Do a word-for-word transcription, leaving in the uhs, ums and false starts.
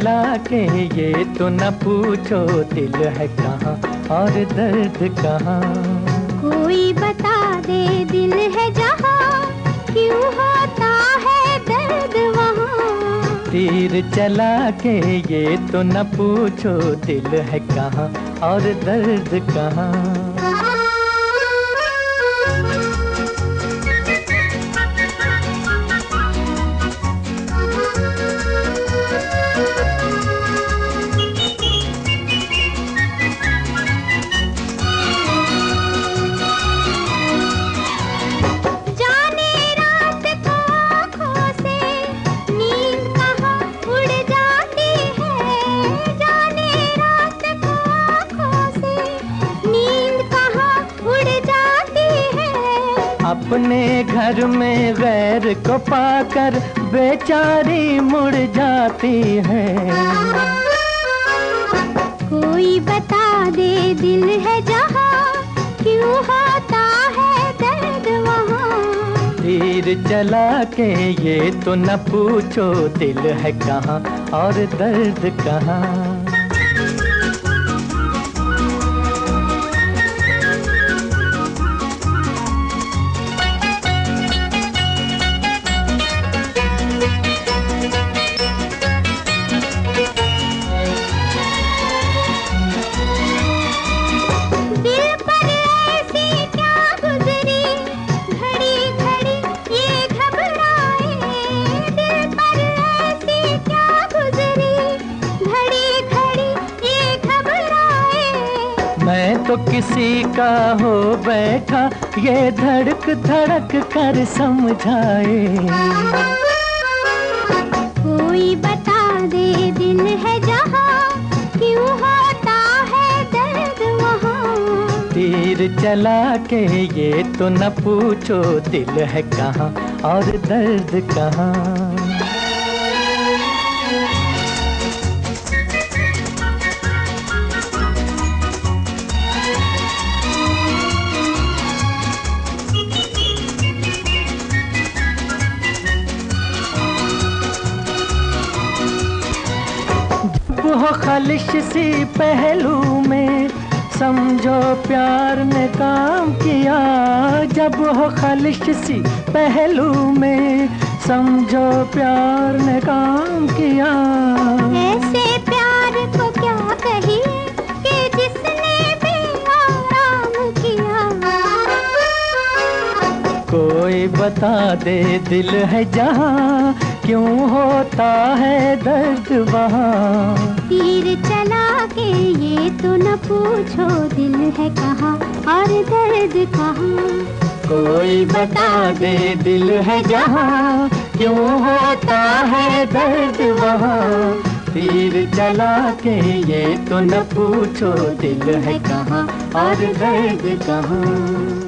चला के ये तो न पूछो दिल है कहाँ और दर्द कहाँ। कोई बता दे दिल है जहाँ, क्यों होता है दर्द वहाँ। तीर चला के ये तो न पूछो दिल है कहाँ और दर्द कहाँ। अपने घर में गैर को पाकर बेचारी मुड़ जाती है। कोई बता दे दिल है जहाँ, क्यों होता है दर्द वहाँ। तीर चला के ये तो न पूछो दिल है कहाँ और दर्द कहाँ। मैं तो किसी का हो बैठा ये धड़क धड़क कर समझाए। कोई बता दे दिल है जहाँ, क्यों होता है दर्द वहाँ। तीर चला के ये तो न पूछो दिल है कहाँ और दर्द कहाँ। वो खालिश सी पहलू में समझो प्यार ने काम किया। जब वो खालिश सी पहलू में समझो प्यार ने काम किया। ऐसे प्यार को क्या कहिए कि जिसने भी आराम किया। कोई बता दे दिल है जहाँ, क्यों होता है दर्द वहाँ। तीर चला के ये तो न पूछो दिल है कहाँ और दर्द कहाँ। कोई बता दे दिल है जहाँ, क्यों होता है दर्द वहाँ। तीर चला के ये तो न पूछो दिल है कहाँ और दर्द कहाँ।